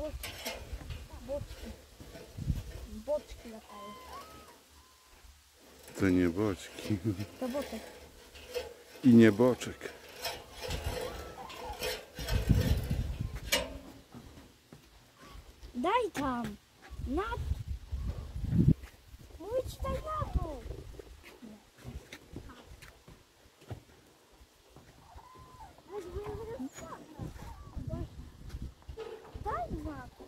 Boczki latają. To nie boczki. To boczek. I nie boczek. Daj tam! Na... Mówię ci daj na to! Daj na to!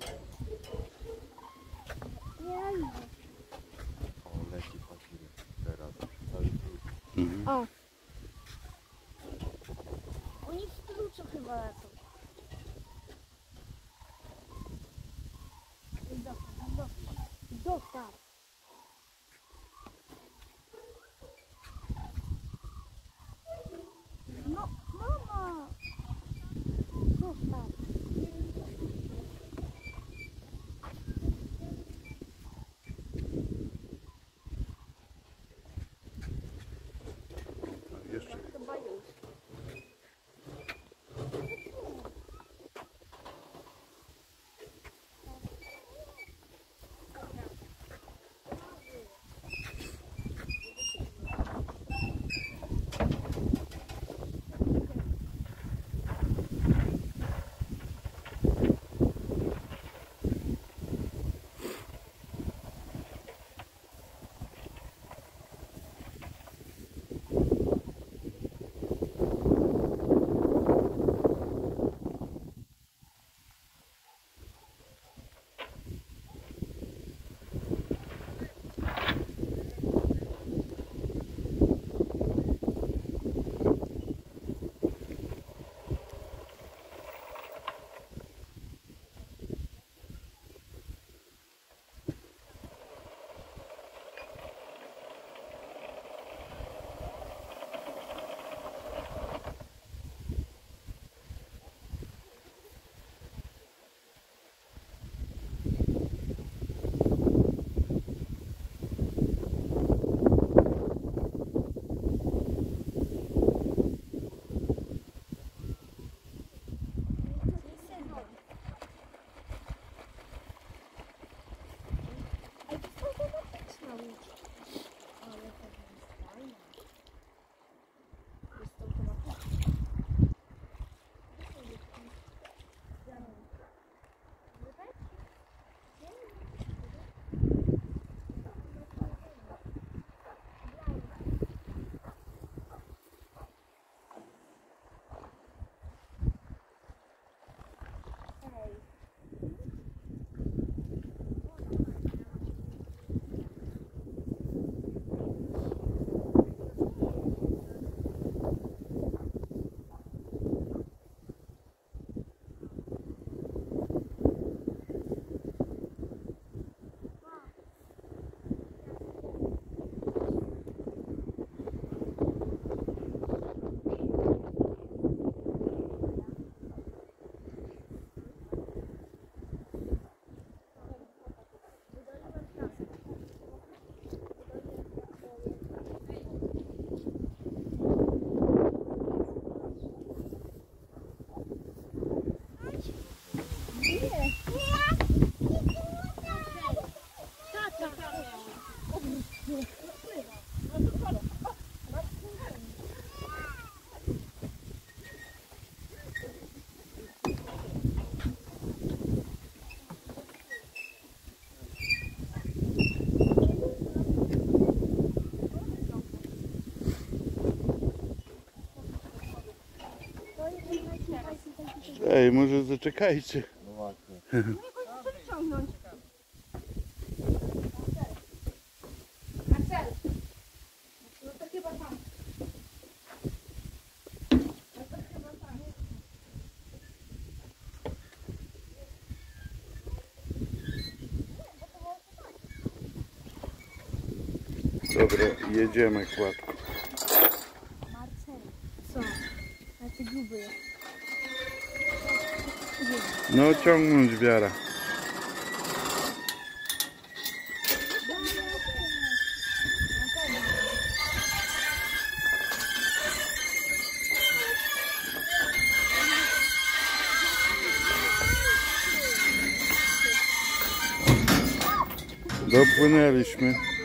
Nie. O, leci papierek teraz. Cały Mhm. O! Oni w kluczu chyba lecą. Dostał. No, mama! Dostał. Jeszcze. Chyba już. Ej, może zaczekajcie. No właśnie. Przeciągnąć. Marcel! No to chyba tam. No to chyba tam. Dobra, jedziemy, Kładku. Marcel, co? Ale ty gruby jest. No ciągnąć wiara. Dopłynęliśmy.